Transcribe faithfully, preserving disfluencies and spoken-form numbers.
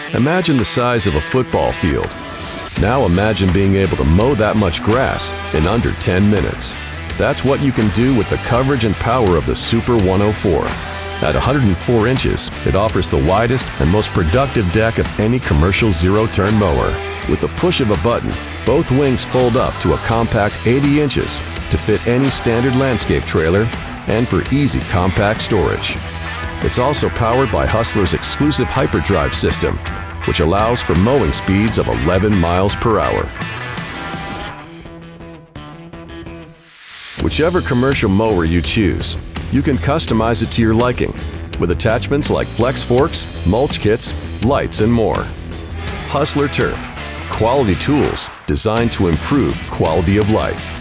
Imagine the size of a football field. Now imagine being able to mow that much grass in under ten minutes. That's what you can do with the coverage and power of the Super one oh four. At one hundred four inches, it offers the widest and most productive deck of any commercial zero-turn mower. With the push of a button, both wings fold up to a compact eighty inches to fit any standard landscape trailer and for easy compact storage. It's also powered by Hustler's exclusive HyperDrive system, which allows for mowing speeds of eleven miles per hour. Whichever commercial mower you choose, you can customize it to your liking with attachments like flex forks, mulch kits, lights, and more. Hustler Turf, quality tools designed to improve quality of life.